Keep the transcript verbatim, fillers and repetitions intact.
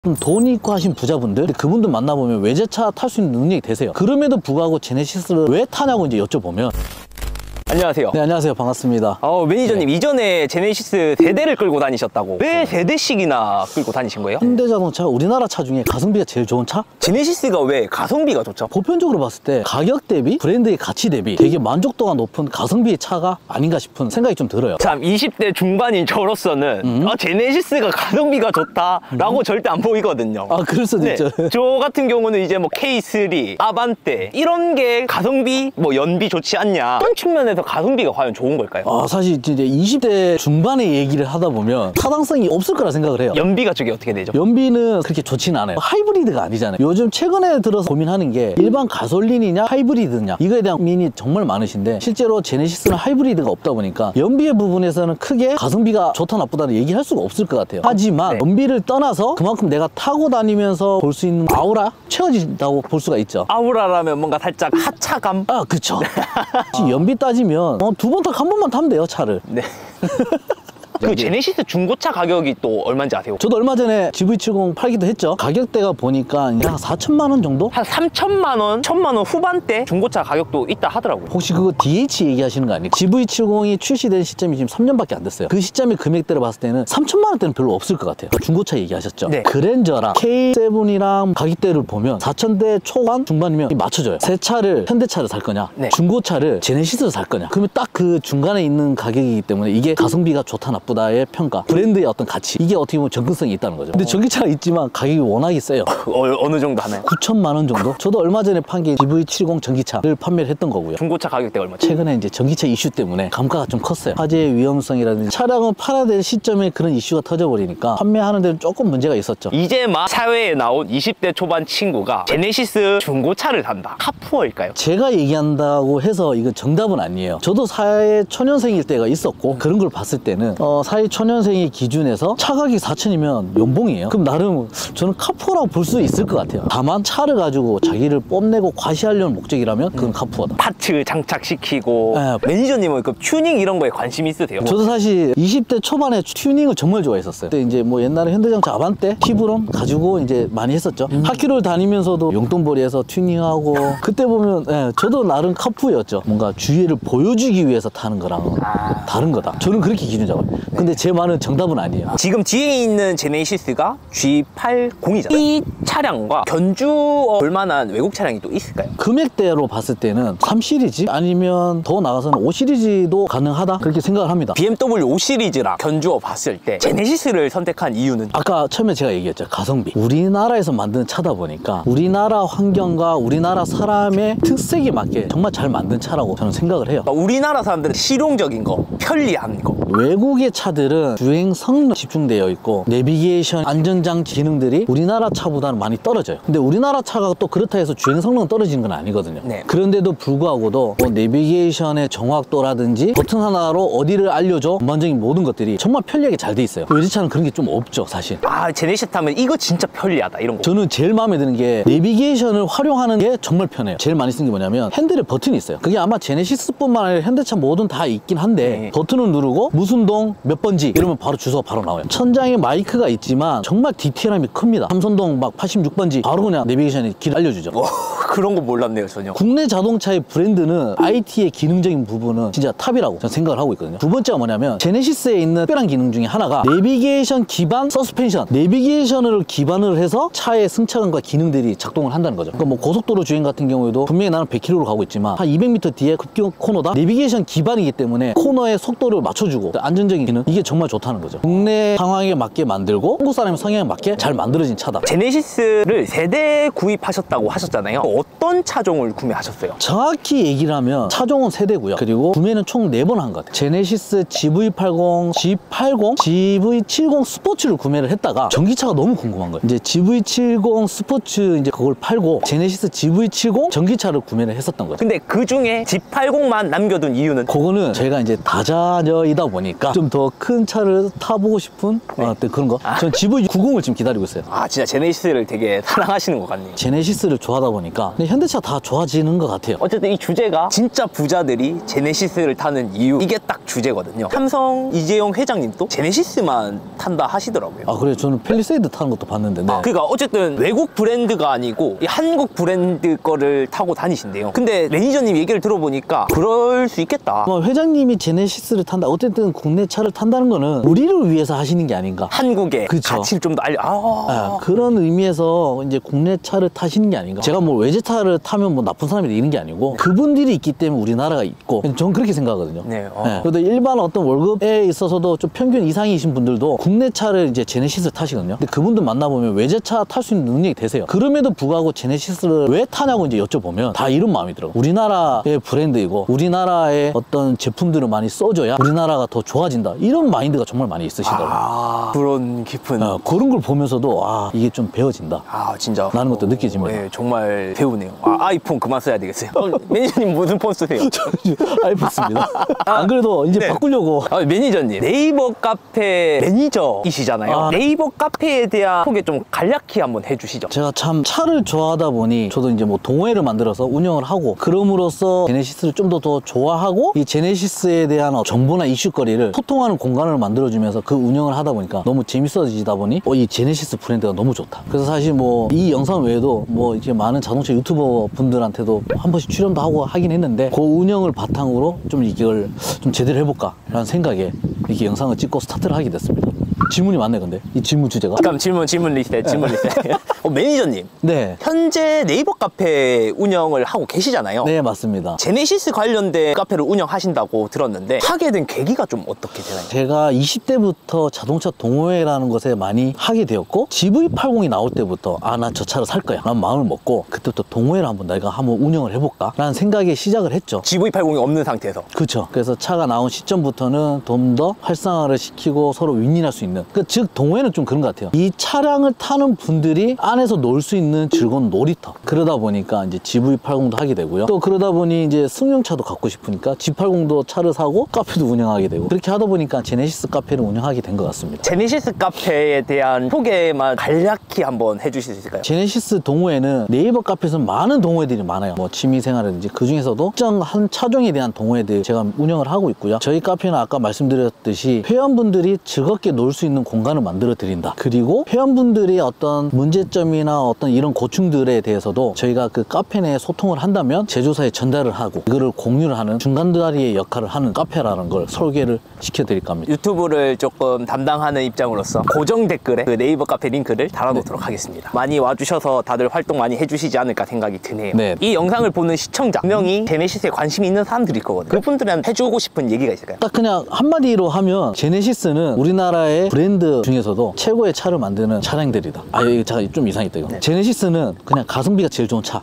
좀 돈 있고 하신 부자분들, 그분들 만나보면 외제차 탈 수 있는 능력이 되세요. 그럼에도 불구하고 제네시스를 왜 타냐고 이제 여쭤보면. 안녕하세요. 네, 안녕하세요. 반갑습니다. 어, 매니저님, 네. 이전에 제네시스 세 대를 끌고 다니셨다고. 왜 세 대씩이나 끌고 다니신 거예요? 현대자동차 우리나라 차 중에 가성비가 제일 좋은 차? 제네시스가 왜 가성비가 좋죠? 보편적으로 봤을 때 가격 대비 브랜드의 가치 대비 되게 만족도가 높은 가성비의 차가 아닌가 싶은 생각이 좀 들어요. 참, 이십 대 중반인 저로서는 음. 아, 제네시스가 가성비가 좋다라고 음. 절대 안 보이거든요. 아, 그럴 수도 네. 있죠. 저 같은 경우는 이제 뭐 케이 쓰리, 아반떼 이런 게 가성비, 뭐 연비 좋지 않냐, 그런 측면에서 가성비가 과연 좋은 걸까요? 아, 사실 이제 이십 대 중반의 얘기를 하다 보면 타당성이 없을 거라 생각을 해요. 연비가 저게 어떻게 되죠? 연비는 그렇게 좋지는 않아요. 하이브리드가 아니잖아요. 요즘 최근에 들어서 고민하는 게 일반 가솔린이냐 하이브리드냐, 이거에 대한 고민이 정말 많으신데, 실제로 제네시스는 하이브리드가 없다 보니까 연비의 부분에서는 크게 가성비가 좋다 나쁘다는 얘기할 수가 없을 것 같아요. 하지만 네. 연비를 떠나서 그만큼 내가 타고 다니면서 볼 수 있는 아우라? 채워진다고 볼 수가 있죠. 아우라라면 뭔가 살짝 하차감? 아, 그쵸. 연비 따지면 어, 두 번 타 한 번만 타면 돼요, 차를. 네. 그 제네시스 중고차 가격이 또 얼마인지 아세요? 저도 얼마 전에 지브이 칠십 팔기도 했죠. 가격대가 보니까 한 사천만 원 정도? 한 삼천만 원, 천만 원 후반대 중고차 가격도 있다 하더라고요. 혹시 그거 디에이치 얘기하시는 거 아니에요? 지브이 칠십이 출시된 시점이 지금 삼 년밖에 안 됐어요. 그 시점의 금액대로 봤을 때는 삼천만 원대는 별로 없을 것 같아요. 중고차 얘기하셨죠? 네. 그랜저랑 케이 세븐이랑 가격대를 보면 사천대 초반, 중반이면 맞춰져요. 새 차를, 현대차를 살 거냐, 네. 중고차를 제네시스를 살 거냐. 그러면 딱 그 중간에 있는 가격이기 때문에 이게 가성비가 좋다 나쁘다의 평가, 브랜드의 어떤 가치, 이게 어떻게 보면 접근성이 있다는 거죠. 근데 전기차가 있지만 가격이 워낙에 세요. 어, 어느 정도 하나요? 구천만 원 정도? 저도 얼마 전에 판 게 지브이 칠십 전기차를 판매를 했던 거고요. 중고차 가격대가 얼마죠? 최근에 이제 전기차 이슈 때문에 감가가 좀 컸어요. 화재의 위험성이라든지 차량을 팔아야 될 시점에 그런 이슈가 터져버리니까 판매하는 데는 조금 문제가 있었죠. 이제 막 사회에 나온 이십 대 초반 친구가 제네시스 중고차를 산다. 카푸어일까요? 제가 얘기한다고 해서 이건 정답은 아니에요. 저도 사회 초년생일 때가 있었고, 그런 걸 봤을 때는 어, 사회 초년생의 기준에서 차 가격이 사천이면 연봉이에요. 그럼 나름 저는 카푸어라고 볼 수 있을 것 같아요. 다만 차를 가지고 자기를 뽐내고 과시하려는 목적이라면 그건 카푸어다. 파츠 장착시키고. 네. 매니저님은 그 튜닝 이런 거에 관심 있으세요? 저도 사실 이십 대 초반에 튜닝을 정말 좋아했었어요. 그때 이제 뭐 옛날에 현대자동차 아반떼, 티브론 가지고 이제 많이 했었죠. 음. 학교를 다니면서도 용돈벌이해서 튜닝하고, 그때 보면 예, 저도 나름 카푸였죠. 뭔가 주위를 보여주기 위해서 타는 거랑 아. 다른 거다. 저는 그렇게 기준 잡아요. 네. 근데 제 말은 정답은 아니에요. 지금 뒤에 있는 제네시스가 지 팔십이잖아요. 이 차량과 견주어 볼만한 외국 차량이 또 있을까요? 금액대로 봤을 때는 삼 시리즈 아니면 더 나가서는 오 시리즈도 가능하다, 그렇게 생각을 합니다. 비엠더블유 오 시리즈랑 견주어 봤을 때 제네시스를 선택한 이유는? 아까 처음에 제가 얘기했죠. 가성비. 우리나라에서 만든 차다 보니까 우리나라 환경과 우리나라 사람의 특색에 맞게 정말 잘 만든 차라고 저는 생각을 해요. 우리나라 사람들은 실용적인 거, 편리한 거. 외국의 차들은 주행 성능 집중되어 있고 내비게이션, 안전장치 기능들이 우리나라 차보다는 많이 떨어져요. 근데 우리나라 차가 또 그렇다 해서 주행 성능 떨어지는 건 아니거든요. 네. 그런데도 불구하고도 뭐 내비게이션의 정확도라든지 버튼 하나로 어디를 알려줘, 전반적인 모든 것들이 정말 편리하게 잘 돼 있어요. 외제차는 그런 게 좀 없죠, 사실. 아, 제네시스 타면 이거 진짜 편리하다, 이런 거. 저는 제일 마음에 드는 게 내비게이션을 활용하는 게 정말 편해요. 제일 많이 쓰는 게 뭐냐면 핸들에 버튼이 있어요. 그게 아마 제네시스뿐만 아니라 현대차 뭐든 다 있긴 한데, 네. 버튼을 누르고 무슨 동 몇 번지 이러면 바로 주소가 바로 나와요. 천장에 마이크가 있지만 정말 디테일함이 큽니다. 삼선동 막 팔십육 번지 바로 그냥 내비게이션이 길 알려주죠. 오, 그런 거 몰랐네요, 전혀. 국내 자동차의 브랜드는 아이티의 기능적인 부분은 진짜 탑이라고 저는 생각을 하고 있거든요. 두 번째가 뭐냐면 제네시스에 있는 특별한 기능 중에 하나가 내비게이션 기반 서스펜션, 내비게이션을 기반으로 해서 차의 승차감과 기능들이 작동을 한다는 거죠. 그러니까 뭐 고속도로 주행 같은 경우에도 분명히 나는 백 킬로미터로 가고 있지만 한 이백 미터 뒤에 급경 코너다, 내비게이션 기반이기 때문에 코너의 속도를 맞춰주고 안전적인 기능, 이게 정말 좋다는 거죠. 국내 상황에 맞게 만들고 한국 사람의 성향에 맞게 잘 만들어진 차다. 제네시스를 세 대 구입하셨다고 하셨잖아요. 어떤 차종을 구매하셨어요? 정확히 얘기를 하면 차종은 세 대고요. 그리고 구매는 총 네 번 한 것 같아요. 제네시스 지브이 팔십, 지 팔십, 지브이 칠십 스포츠를 구매를 했다가 전기차가 너무 궁금한 거예요. 이제 지브이 칠십 스포츠 이제 그걸 팔고 제네시스 지브이 칠십 전기차를 구매를 했었던 거죠. 근데 그 중에 지 팔십만 남겨둔 이유는? 그거는 제가 이제 다자녀이다 보니까 좀 더 더 큰 차를 타보고 싶은 네. 아, 네, 그런 거. 전 지브이 구십을 지금 기다리고 있어요. 아 진짜 제네시스를 되게 사랑하시는 것 같네요. 제네시스를 좋아하다 보니까 근데 현대차 다 좋아지는 것 같아요. 어쨌든 이 주제가 진짜 부자들이 제네시스를 타는 이유, 이게 딱 주제거든요. 삼성 이재용 회장님도 제네시스만 탄다 하시더라고요. 아 그래요? 저는 펠리세이드 타는 것도 봤는데 네. 아, 그러니까 어쨌든 외국 브랜드가 아니고 이 한국 브랜드 거를 타고 다니신대요. 근데 매니저님 얘기를 들어보니까 그럴 수 있겠다. 뭐 회장님이 제네시스를 탄다. 어쨌든 국내 차를 탄다는 거는 우리를 위해서 하시는 게 아닌가. 한국의 그쵸. 가치를 좀 더 알려. 아, 아, 그런 의미에서 이제 국내 차를 타시는 게 아닌가. 제가 뭐 외제차를 타면 뭐 나쁜 사람이 이런 게 아니고 그분들이 있기 때문에 우리나라가 있고 저는 그렇게 생각하거든요. 네, 어. 네. 그래도 일반 어떤 월급에 있어서도 좀 평균 이상이신 분들도 국내 차를 이제 제네시스를 타시거든요. 근데 그분들 만나보면 외제차 탈 수 있는 능력이 되세요. 그럼에도 불구하고 제네시스를 왜 타냐고 이제 여쭤보면 다 이런 마음이더라고요. 우리나라의 브랜드이고 우리나라의 어떤 제품들을 많이 써줘야 우리나라가 더 좋아진다. 이런 마인드가 정말 많이 있으시더라고요. 아, 그런 깊은. 어, 그런 걸 보면서도 아 이게 좀 배워진다. 아 진짜 라는 것도 느껴집니다. 네, 정말 배우네요. 아, 아이폰 그만 써야 되겠어요. 어, 매니저님 무슨 폰 쓰세요? 알고 있습니다. 안 그래도 이제 네. 바꾸려고. 아, 매니저님 네이버 카페 매니저이시잖아요. 아. 네이버 카페에 대한 소개 좀 간략히 한번 해주시죠. 제가 참 차를 좋아하다 보니 저도 이제 뭐 동호회를 만들어서 운영을 하고 그럼으로써 제네시스를 좀 더 더 좋아하고 이 제네시스에 대한 정보나 이슈거리를 소통하는 공간을 만들어주면서 그 운영을 하다 보니까 너무 재밌어지다 보니 어, 이 제네시스 브랜드가 너무 좋다. 그래서 사실 뭐 이 영상 외에도 뭐 이렇게 많은 자동차 유튜버 분들한테도 한 번씩 출연도 하고 하긴 했는데 그 운영을 바탕으로 좀 이걸 좀 제대로 해볼까 라는 생각에 이렇게 영상을 찍고 스타트를 하게 됐습니다. 질문이 많네 근데 이 질문 주제가. 그럼 질문 질문 리스트 질문 리스트. 어, 매니저님 네. 현재 네이버 카페 운영을 하고 계시잖아요. 네 맞습니다. 제네시스 관련된 카페를 운영하신다고 들었는데 하게 된 계기가 좀 어떻게 되나요? 제가 이십 대부터 자동차 동호회라는 것에 많이 하게 되었고 지브이 팔십이 나올 때부터 아 나 저 차를 살 거야 라는 마음을 먹고 그때부터 동호회를 한번 내가 한번 운영을 해볼까 라는 생각에 시작을 했죠. 지브이 팔십이 없는 상태에서. 그렇죠. 그래서 차가 나온 시점부터는 좀 더 활성화를 시키고 서로 윈윈할 수 있는 그 즉 동호회는 좀 그런 것 같아요. 이 차량을 타는 분들이 안에서 놀 수 있는 즐거운 놀이터. 그러다 보니까 이제 지브이 팔십도 하게 되고요. 또 그러다 보니 이제 승용차도 갖고 싶으니까 지 팔십도 차를 사고 카페도 운영하게 되고 그렇게 하다 보니까 제네시스 카페를 운영하게 된 것 같습니다. 제네시스 카페에 대한 소개만 간략히 한번 해주실 수 있을까요? 제네시스 동호회는 네이버 카페에서 많은 동호회들이 많아요. 뭐 취미생활이든지 그 중에서도 특정한 차종에 대한 동호회들 제가 운영을 하고 있고요. 저희 카페는 아까 말씀드렸듯이 회원분들이 즐겁게 놀 수 있는 공간을 만들어 드린다. 그리고 회원분들이 어떤 문제점이나 어떤 이런 고충들에 대해서도 저희가 그 카페 내에 소통을 한다면 제조사에 전달을 하고 이거를 공유를 하는 중간다리의 역할을 하는 카페라는 걸 설계를 시켜드릴까 합니다. 유튜브를 조금 담당하는 입장으로서 고정 댓글에 그 네이버 카페 링크를 달아놓도록 하겠습니다. 많이 와주셔서 다들 활동 많이 해주시지 않을까 생각이 드네요. 네. 이 영상을 보는 시청자 분명히 제네시스에 관심이 있는 사람들일 거거든요. 그분들한테 해주고 싶은 얘기가 있을까요? 딱 그냥 한마디로 하면 제네시스는 우리나라의 브랜드 중에서도 최고의 차를 만드는 차량들이다. 아 이거 제가 좀 이상했다 이거. 네. 제네시스는 그냥 가성비가 제일 좋은 차.